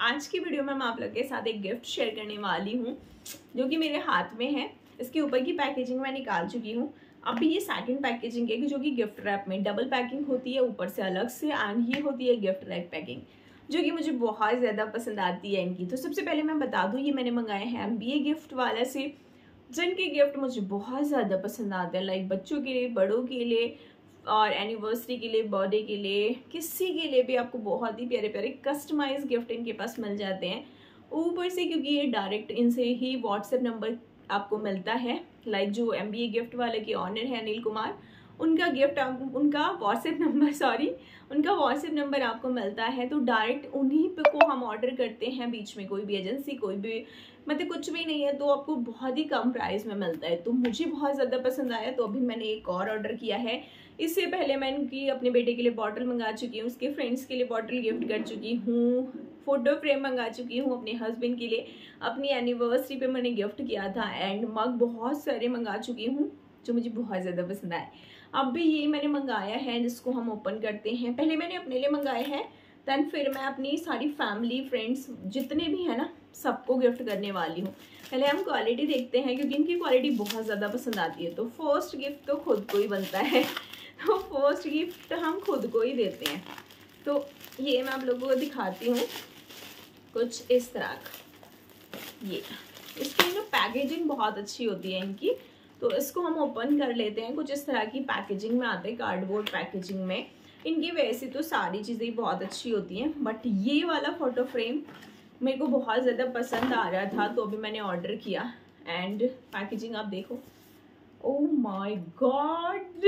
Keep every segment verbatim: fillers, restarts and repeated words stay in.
आज की वीडियो में मैं आप लोग के साथ एक गिफ्ट शेयर करने वाली हूँ जो कि मेरे हाथ में है। इसके ऊपर की पैकेजिंग मैं निकाल चुकी हूँ। अभी ये सेकंड पैकेजिंग है जो कि गिफ्ट रैप में डबल पैकिंग होती है ऊपर से अलग से, एंड ये होती है गिफ्ट रैप पैकिंग जो कि मुझे बहुत ज़्यादा पसंद आती है इनकी। तो सबसे पहले मैं बता दूँ, ये मैंने मंगाए हैं एम बी ए गिफ्ट वाला से, जिनके गिफ्ट मुझे बहुत ज़्यादा पसंद आते हैं। लाइक बच्चों के लिए, बड़ों के लिए, और एनिवर्सरी के लिए, बर्थडे के लिए, किसी के लिए भी आपको बहुत ही प्यारे प्यारे कस्टमाइज गिफ्ट इनके पास मिल जाते हैं। ऊपर से क्योंकि ये डायरेक्ट इनसे ही व्हाट्सएप नंबर आपको मिलता है। लाइक जो एम बी ए गिफ्ट वाले के ऑनर है अनिल कुमार, उनका गिफ्ट आप उनका व्हाट्सएप नंबर सॉरी उनका व्हाट्सएप नंबर आपको मिलता है। तो डायरेक्ट उन्हीं पे को हम ऑर्डर करते हैं, बीच में कोई भी एजेंसी, कोई भी मतलब कुछ भी नहीं है। तो आपको बहुत ही कम प्राइस में मिलता है, तो मुझे बहुत ज़्यादा पसंद आया। तो अभी मैंने एक और ऑर्डर किया है। इससे पहले मैं इनकी अपने बेटे के लिए बॉटल मंगा चुकी हूँ, उसके फ्रेंड्स के लिए बॉटल गिफ्ट कर चुकी हूँ, फोटो फ्रेम मंगा चुकी हूँ अपने हस्बैंड के लिए, अपनी एनिवर्सरी पे मैंने गिफ्ट किया था, एंड मग बहुत सारे मंगा चुकी हूँ जो मुझे बहुत ज़्यादा पसंद आए। अब भी ये मैंने मंगाया है जिसको हम ओपन करते हैं। पहले मैंने अपने लिए मंगाए हैं, दैन फिर मैं अपनी सारी फैमिली फ्रेंड्स जितने भी हैं ना सबको गिफ्ट करने वाली हूँ। पहले हम क्वालिटी देखते हैं क्योंकि इनकी क्वालिटी बहुत ज़्यादा पसंद आती है। तो फर्स्ट गिफ्ट तो खुद को ही बनता है, तो फर्स्ट गिफ्ट हम खुद को ही देते हैं। तो ये मैं आप लोगों को दिखाती हूँ कुछ इस तरह का। ये इसकी ना पैकेजिंग बहुत अच्छी होती है इनकी। तो इसको हम ओपन कर लेते हैं। कुछ इस तरह की पैकेजिंग में आते हैं, कार्डबोर्ड पैकेजिंग में। इनकी वैसे तो सारी चीज़ें बहुत अच्छी होती हैं, बट ये वाला फ़ोटो फ्रेम मेरे को बहुत ज़्यादा पसंद आ रहा था, तो अभी मैंने ऑर्डर किया। एंड पैकेजिंग आप देखो, ओह माय गॉड,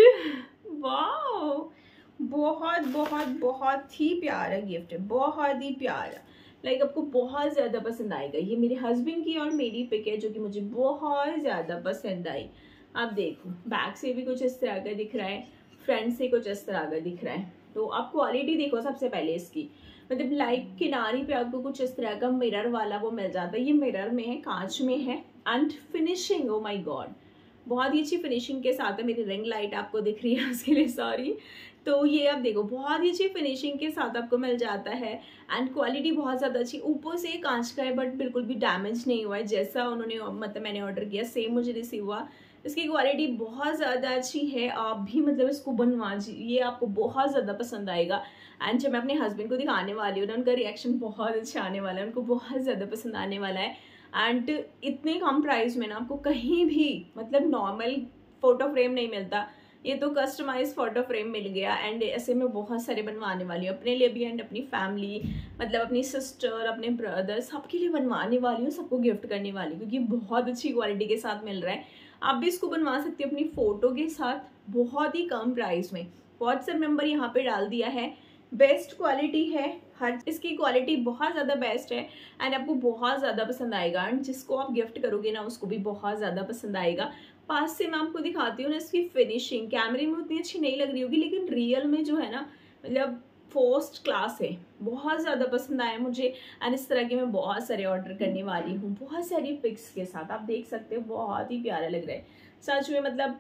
वाओ, बहुत बहुत बहुत ही प्यारा गिफ्ट है, बहुत ही प्यारा। लाइक like, आपको बहुत ज़्यादा पसंद आएगा। ये मेरे हस्बैंड की और मेरी पिक है जो कि मुझे बहुत ज़्यादा पसंद आई। आप देखो, बैक से भी कुछ इस तरह का दिख रहा है, फ्रंट से कुछ इस तरह का दिख रहा है। तो आप क्वालिटी देखो सबसे पहले इसकी, मतलब लाइक किनारी पे आपको कुछ इस तरह का मिरर वाला वो मिल जाता है। ये मिरर में है, कांच में है। And finishing, oh my god, बहुत ही अच्छी फिनिशिंग के साथ है। मेरी रिंग लाइट आपको दिख रही है, उसके लिए सॉरी। तो ये आप देखो, बहुत ही अच्छी फिनिशिंग के साथ आपको मिल जाता है, एंड क्वालिटी बहुत ज़्यादा अच्छी। ऊपर से कांच का है बट बिल्कुल भी डैमेज नहीं हुआ है, जैसा उन्होंने मतलब मैंने ऑर्डर किया सेम मुझे रिसीव हुआ। इसकी क्वालिटी बहुत ज़्यादा अच्छी है। आप भी मतलब इसको बनवा, ये आपको बहुत ज़्यादा पसंद आएगा। एंड जब मैं अपने हस्बैंड को दिखाने वाली हूँ ना, उनका रिएक्शन बहुत अच्छा आने वाला है, उनको बहुत ज़्यादा पसंद आने वाला है। एंड इतने कम प्राइस में ना आपको कहीं भी मतलब नॉर्मल फ़ोटो फ्रेम नहीं मिलता, ये तो कस्टमाइज फ़ोटो फ्रेम मिल गया। एंड ऐसे मैं बहुत सारे बनवाने वाली हूँ अपने लिए भी, एंड अपनी फैमिली मतलब अपनी सिस्टर, अपने ब्रदर, सबके लिए बनवाने वाली हूँ, सबको गिफ्ट करने वाली हूँ क्योंकि बहुत अच्छी क्वालिटी के साथ मिल रहा है। आप भी इसको बनवा सकते हो अपनी फ़ोटो के साथ, बहुत ही कम प्राइस में। व्हाट्सएप नंबर यहाँ पे डाल दिया है। बेस्ट क्वालिटी है, हर इसकी क्वालिटी बहुत ज़्यादा बेस्ट है, एंड आपको बहुत ज़्यादा पसंद आएगा। एंड जिसको आप गिफ्ट करोगे ना उसको भी बहुत ज़्यादा पसंद आएगा। पास से मैं आपको दिखाती हूँ ना, इसकी फिनिशिंग कैमरे में उतनी अच्छी नहीं लग रही होगी, लेकिन रियल में जो है ना मतलब फर्स्ट क्लास है। बहुत ज़्यादा पसंद आया मुझे। एंड इस तरह के मैं बहुत सारे ऑर्डर करने वाली हूँ, बहुत सारी पिक्स के साथ। आप देख सकते हो, बहुत ही प्यारा लग रहा है सच में। मतलब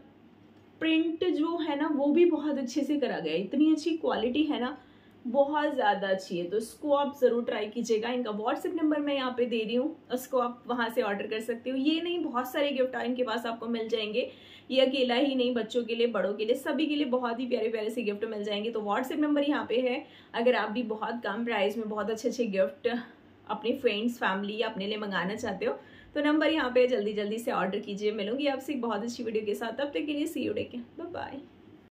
प्रिंट जो है ना वो भी बहुत अच्छे से करा गया है, इतनी अच्छी क्वालिटी है ना, बहुत ज़्यादा अच्छी है। तो इसको आप ज़रूर ट्राई कीजिएगा। इनका व्हाट्सएप नंबर मैं यहाँ पे दे रही हूँ, उसको आप वहाँ से ऑर्डर कर सकते हो। ये नहीं, बहुत सारे गिफ्ट इनके पास आपको मिल जाएंगे। ये अकेला ही नहीं, बच्चों के लिए, बड़ों के लिए, सभी के लिए बहुत ही प्यारे प्यारे से गिफ्ट मिल जाएंगे। तो व्हाट्सएप नंबर यहाँ पे है। अगर आप भी बहुत कम प्राइस में बहुत अच्छे अच्छे गिफ्ट अपने फ्रेंड्स, फैमिली या अपने लिए मंगाना चाहते हो तो नंबर यहाँ पे जल्दी जल्दी से ऑर्डर कीजिए। मिलूंगी आपसे एक बहुत अच्छी वीडियो के साथ, तब तक के लिए see you, take care, bye bye.